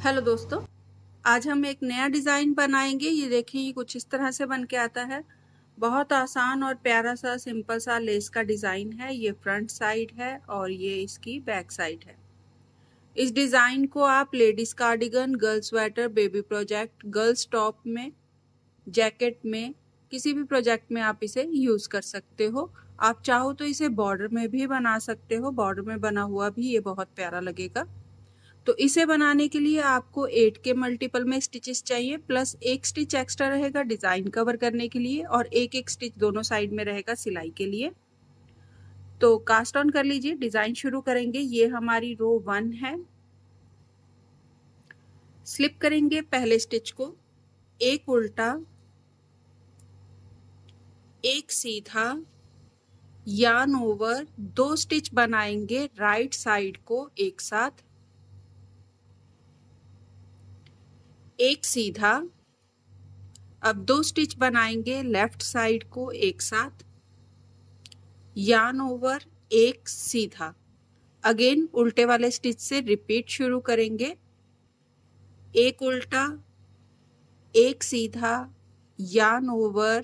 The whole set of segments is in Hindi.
हेलो दोस्तों, आज हम एक नया डिज़ाइन बनाएंगे। ये देखिए, ये कुछ इस तरह से बन के आता है। बहुत आसान और प्यारा सा सिंपल सा लेस का डिज़ाइन है। ये फ्रंट साइड है और ये इसकी बैक साइड है। इस डिज़ाइन को आप ladies cardigan, girls sweater, baby project, girls top में, जैकेट में, किसी भी प्रोजेक्ट में आप इसे यूज़ कर सकते हो। आप चाहो तो इसे बॉर्डर में भी बना सकते हो। बॉर्डर में बना हुआ भी ये बहुत प्यारा लगेगा। तो इसे बनाने के लिए आपको 8 के मल्टीपल में स्टिचेस चाहिए, प्लस एक स्टिच एक्स्ट्रा रहेगा डिजाइन कवर करने के लिए और एक एक स्टिच दोनों साइड में रहेगा सिलाई के लिए। तो कास्ट ऑन कर लीजिए, डिजाइन शुरू करेंगे। ये हमारी रो 1 है। स्लिप करेंगे पहले स्टिच को, एक उल्टा, एक सीधा, यार्न ओवर, 2 स्टिच बनाएंगे राइट साइड को एक साथ, एक सीधा। अब 2 स्टिच बनाएंगे लेफ्ट साइड को एक साथ, यार्न ओवर, एक सीधा। अगेन उल्टे वाले स्टिच से रिपीट शुरू करेंगे। एक उल्टा, एक सीधा, यार्न ओवर,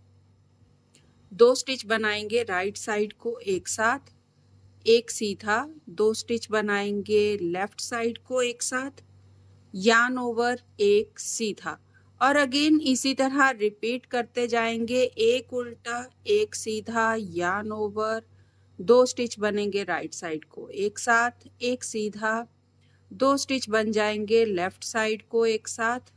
2 स्टिच बनाएंगे राइट साइड को एक साथ, एक सीधा, 2 स्टिच बनाएंगे लेफ्ट साइड को एक साथ, यार्न ओवर, एक सीधा। और अगेन इसी तरह रिपीट करते जाएंगे। एक उल्टा, एक सीधा, यार्न ओवर, 2 स्टिच बनेंगे राइट साइड को एक साथ, एक सीधा, 2 स्टिच बन जाएंगे लेफ्ट साइड को एक साथ,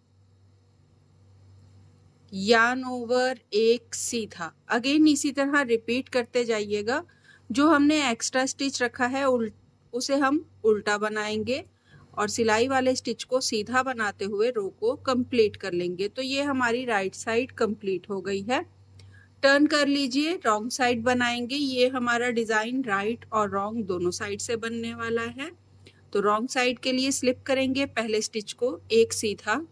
यार्न ओवर, एक सीधा। अगेन इसी तरह रिपीट करते जाइएगा। जो हमने एक्स्ट्रा स्टिच रखा है उसे हम उल्टा बनाएंगे और सिलाई वाले स्टिच को सीधा बनाते हुए रो को कंप्लीट कर लेंगे। तो ये हमारी राइट साइड कंप्लीट हो गई है। टर्न कर लीजिए, रॉन्ग साइड बनाएंगे। ये हमारा डिजाइन राइट और रॉन्ग दोनों साइड से बनने वाला है। तो रॉन्ग साइड के लिए स्लिप करेंगे पहले स्टिच को, एक सीधा।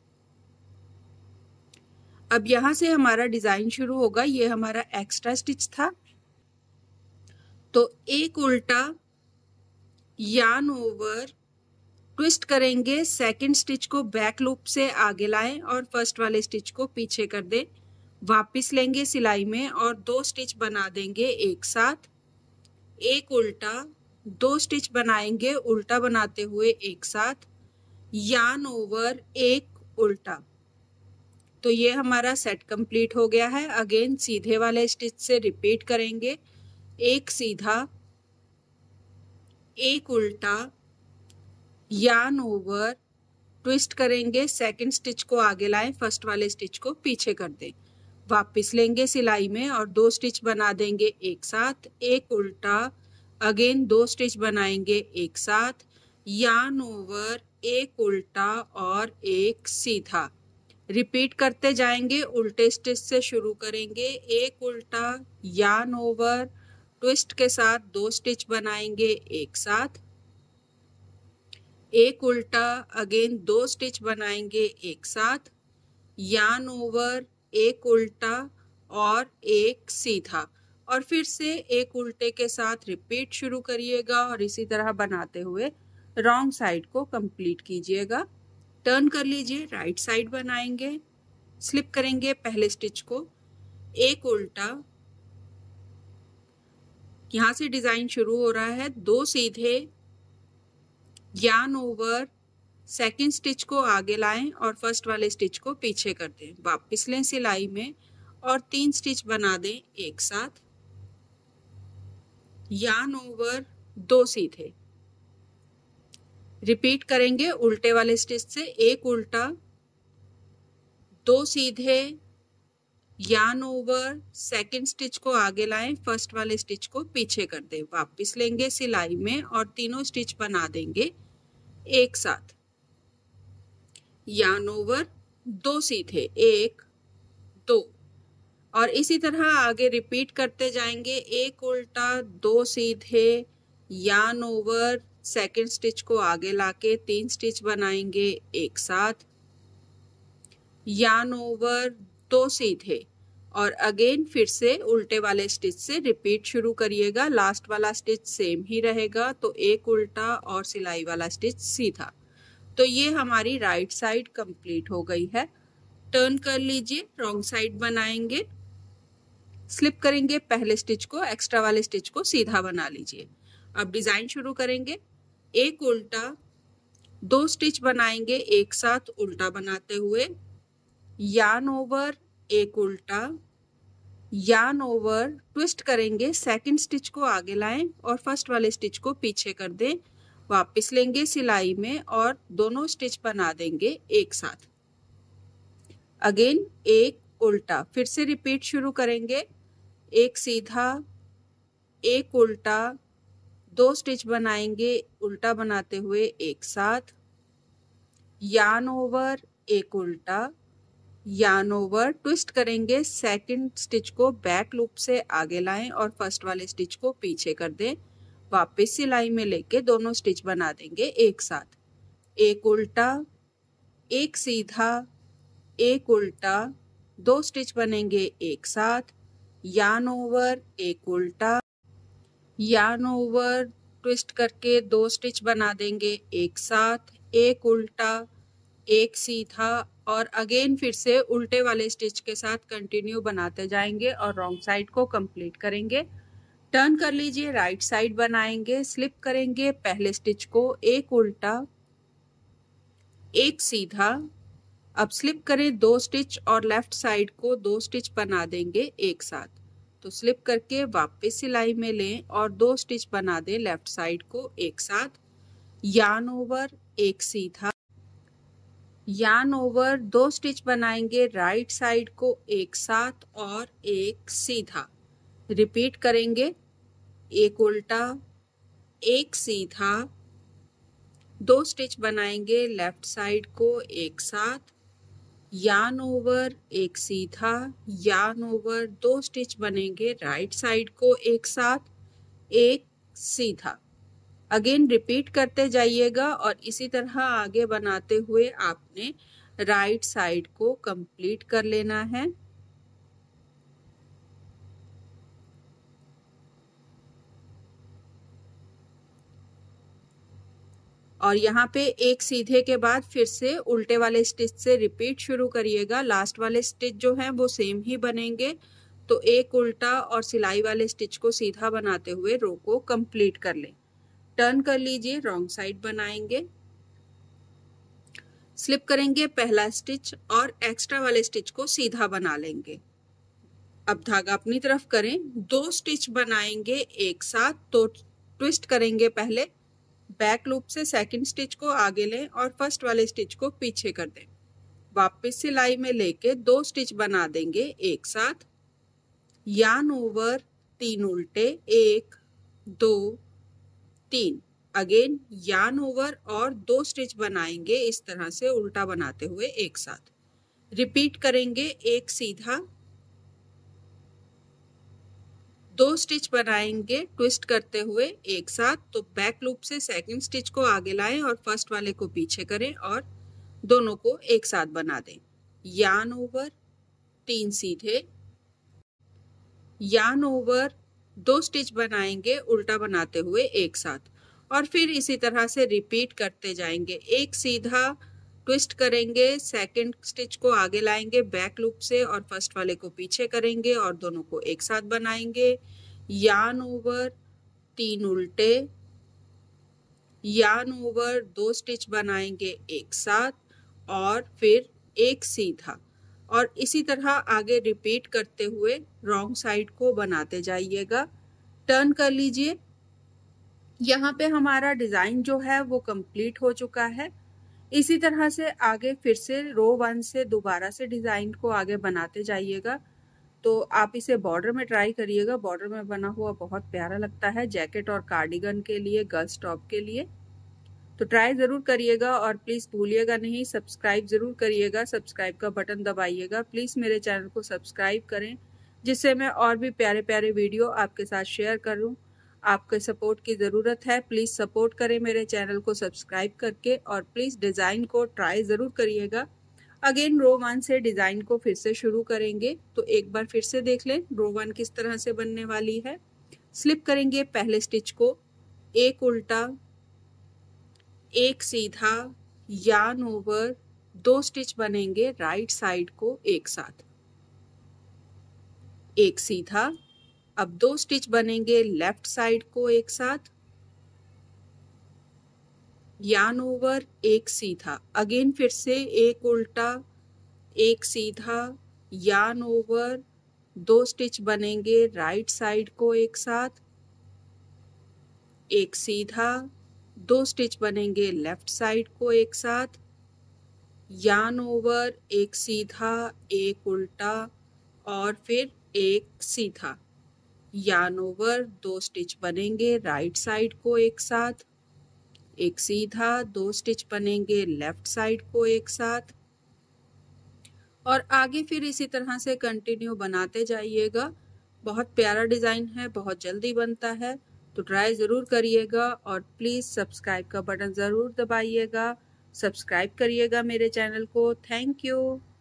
अब यहां से हमारा डिजाइन शुरू होगा। ये हमारा एक्स्ट्रा स्टिच था। तो एक उल्टा, यार्न ओवर, ट्विस्ट करेंगे, सेकंड स्टिच को बैक लूप से आगे लाएं और फर्स्ट वाले स्टिच को पीछे कर दें। वापस लेंगे सिलाई में और 2 स्टिच बना देंगे एक साथ। एक उल्टा, 2 स्टिच बनाएंगे उल्टा बनाते हुए एक साथ, यार्न ओवर, एक उल्टा। तो ये हमारा सेट कंप्लीट हो गया है। अगेन सीधे वाले स्टिच से रिपीट करेंगे। एक सीधा, एक उल्टा, यार्न ओवर, ट्विस्ट करेंगे, सेकंड स्टिच को आगे लाएं, फर्स्ट वाले स्टिच को पीछे कर दें। वापस लेंगे सिलाई में और 2 स्टिच बना देंगे एक साथ, एक उल्टा, अगेन 2 स्टिच बनाएंगे एक साथ, यार्न ओवर, एक उल्टा और एक सीधा। रिपीट करते जाएंगे। उल्टे स्टिच से शुरू करेंगे। एक उल्टा, यार्न ओवर, ट्विस्ट के साथ 2 स्टिच बनाएंगे एक साथ, एक उल्टा, अगेन 2 स्टिच बनाएंगे एक साथ, यार्न ओवर, एक उल्टा और एक सीधा। और फिर से एक उल्टे के साथ रिपीट शुरू करिएगा और इसी तरह बनाते हुए रॉन्ग साइड को कंप्लीट कीजिएगा। टर्न कर लीजिए, राइट साइड बनाएंगे। स्लिप करेंगे पहले स्टिच को, एक उल्टा, यहां से डिजाइन शुरू हो रहा है। 2 सीधे, यार्न ओवर, सेकंड स्टिच को आगे लाएं और फर्स्ट वाले स्टिच को पीछे कर दें। वापस लें सिलाई में और 3 स्टिच बना दें एक साथ, यार्न ओवर, 2 सीधे। रिपीट करेंगे उल्टे वाले स्टिच से। एक उल्टा, 2 सीधे, यार्न ओवर, सेकंड स्टिच को आगे लाएं, फर्स्ट वाले स्टिच को पीछे कर दें। वापस लेंगे सिलाई में और तीनों स्टिच बना देंगे एक साथ, यार्न ओवर, 2 सीधे, 1 2। और इसी तरह आगे रिपीट करते जाएंगे। एक उल्टा, 2 सीधे, यार्न ओवर, सेकंड स्टिच को आगे लाके 3 स्टिच बनाएंगे एक साथ, यार्न ओवर, 2 सीधे। और अगेन फिर से उल्टे वाले स्टिच से रिपीट शुरू करिएगा। लास्ट वाला स्टिच सेम ही रहेगा। तो एक उल्टा और सिलाई वाला स्टिच सीधा। तो ये हमारी राइट साइड कंप्लीट हो गई है। टर्न कर लीजिए, रॉन्ग साइड बनाएंगे, स्लिप करेंगे पहले स्टिच को, एक्स्ट्रा वाले स्टिच को सीधा बना लीजिए। अब डिजाइन शुरू करेंगे। एक उल्टा, 2 स्टिच बनाएंगे एक साथ उल्टा बनाते हुए, यार्न ओवर, एक उल्टा, यार्न ओवर, ट्विस्ट करेंगे, सेकंड स्टिच को आगे लाएं और फर्स्ट वाले स्टिच को पीछे कर दें, वापस लेंगे सिलाई में और दोनों स्टिच बना देंगे एक साथ। अगेन एक उल्टा, फिर से रिपीट शुरू करेंगे। एक सीधा, एक उल्टा, 2 स्टिच बनाएंगे उल्टा बनाते हुए एक साथ, यार्न ओवर, एक उल्टा, यार्न ओवर, ट्विस्ट करेंगे, सेकंड स्टिच को बैक लूप से आगे लाएं और फर्स्ट वाले स्टिच को पीछे कर दें, वापस सिलाई में लेके दोनों स्टिच बना देंगे एक साथ। एक उल्टा, एक सीधा, एक उल्टा, 2 स्टिच बनेंगे एक साथ, यार्न ओवर, एक उल्टा, यार्न ओवर, ट्विस्ट करके 2 स्टिच बना देंगे एक साथ, एक उल्टा, एक सीधा और अगेन फिर से उल्टे वाले स्टिच के साथ कंटिन्यू बनाते जाएंगे और रॉन्ग साइड को कंप्लीट करेंगे। टर्न कर लीजिए, राइट साइड बनाएंगे, स्लिप करेंगे पहले स्टिच को, एक उल्टा, एक सीधा, अब स्लिप करें 2 स्टिच और लेफ्ट साइड को 2 स्टिच बना देंगे एक साथ। तो स्लिप करके वापस सिलाई में लें और 2 स्टिच बना दें लेफ्ट साइड को एक साथ, यार्न ओवर, एक सीधा, यार्न ओवर, 2 स्टिच बनाएंगे राइट साइड को एक साथ और एक सीधा। रिपीट करेंगे, एक उल्टा, एक सीधा, 2 स्टिच बनाएंगे लेफ्ट साइड को एक साथ, यार्न ओवर, एक सीधा, यार्न ओवर, 2 स्टिच बनेंगे राइट साइड को एक साथ, एक सीधा। अगेन रिपीट करते जाइएगा और इसी तरह आगे बनाते हुए आपने राइट साइड को कंप्लीट कर लेना है। और यहाँ पे एक सीधे के बाद फिर से उल्टे वाले स्टिच से रिपीट शुरू करिएगा। लास्ट वाले स्टिच जो हैं वो सेम ही बनेंगे। तो एक उल्टा और सिलाई वाले स्टिच को सीधा बनाते हुए रो को कंप्लीट कर लें। टर्न कर लीजिए, रॉन्ग साइड बनाएंगे, स्लिप करेंगे पहला स्टिच और एक्स्ट्रा वाले स्टिच को सीधा बना लेंगे। अब धागा अपनी तरफ करें, 2 स्टिच बनाएंगे एक साथ, तो ट्विस्ट करेंगे पहले, बैक लूप से सेकंड स्टिच को आगे लें और फर्स्ट वाले स्टिच को पीछे कर दें, वापस सिलाई में लेके 2 स्टिच बना देंगे एक साथ, यार्न ओवर, 3 उल्टे, 1 2 3, अगेन यार्न ओवर और 2 स्टिच बनाएंगे इस तरह से उल्टा बनाते हुए एक साथ। रिपीट करेंगे, एक सीधा, 2 स्टिच बनाएंगे ट्विस्ट करते हुए एक साथ, तो बैक लूप से सेकंड स्टिच को आगे लाएं और फर्स्ट वाले को पीछे करें और दोनों को एक साथ बना दें। यार्न ओवर, 3 सीधे, यार्न ओवर, 2 स्टिच बनाएंगे उल्टा बनाते हुए एक साथ और फिर इसी तरह से रिपीट करते जाएंगे। एक सीधा, ट्विस्ट करेंगे, सेकंड स्टिच को आगे लाएंगे बैक लूप से और फर्स्ट वाले को पीछे करेंगे और दोनों को एक साथ बनाएंगे। यार्न ओवर, 3 उल्टे, यार्न ओवर, 2 स्टिच बनाएंगे एक साथ और फिर एक सीधा और इसी तरह आगे रिपीट करते हुए रॉन्ग साइड को बनाते जाइएगा। टर्न कर लीजिए। यहाँ पे हमारा डिजाइन जो है वो कंप्लीट हो चुका है। इसी तरह से आगे फिर से रो 1 से दोबारा से डिजाइन को आगे बनाते जाइएगा। तो आप इसे बॉर्डर में ट्राई करिएगा, बॉर्डर में बना हुआ बहुत प्यारा लगता है, जैकेट और कार्डिगन के लिए, गर्ल्स टॉप के लिए। तो ट्राई ज़रूर करिएगा और प्लीज़ भूलिएगा नहीं, सब्सक्राइब ज़रूर करिएगा, सब्सक्राइब का बटन दबाइएगा। प्लीज़ मेरे चैनल को सब्सक्राइब करें जिससे मैं और भी प्यारे प्यारे वीडियो आपके साथ शेयर करूं। आपके सपोर्ट की ज़रूरत है, प्लीज़ सपोर्ट करें मेरे चैनल को सब्सक्राइब करके और प्लीज़ डिज़ाइन को ट्राई ज़रूर करिएगा। अगेन रो 1 से डिज़ाइन को फिर से शुरू करेंगे। तो एक बार फिर से देख लें रो 1 किस तरह से बनने वाली है। स्लिप करेंगे पहले स्टिच को, एक उल्टा, एक सीधा, yarn over 2 स्टिच बनेंगे राइट साइड को एक साथ, एक सीधा। अब 2 स्टिच बनेंगे लेफ्ट साइड को एक साथ, yarn over एक सीधा। अगेन फिर से एक उल्टा, एक सीधा, yarn over 2 स्टिच बनेंगे राइट साइड को एक साथ, एक सीधा, 2 स्टिच बनेंगे लेफ्ट साइड को एक साथ, yarn over एक सीधा, एक उल्टा और फिर एक सीधा, yarn over 2 स्टिच बनेंगे राइट साइड को एक साथ, एक सीधा, 2 स्टिच बनेंगे लेफ्ट साइड को एक साथ और आगे फिर इसी तरह से कंटिन्यू बनाते जाइएगा। बहुत प्यारा डिज़ाइन है, बहुत जल्दी बनता है, तो ट्राई ज़रूर करिएगा और प्लीज़ सब्सक्राइब का बटन ज़रूर दबाइएगा। सब्सक्राइब करिएगा मेरे चैनल को। Thank you.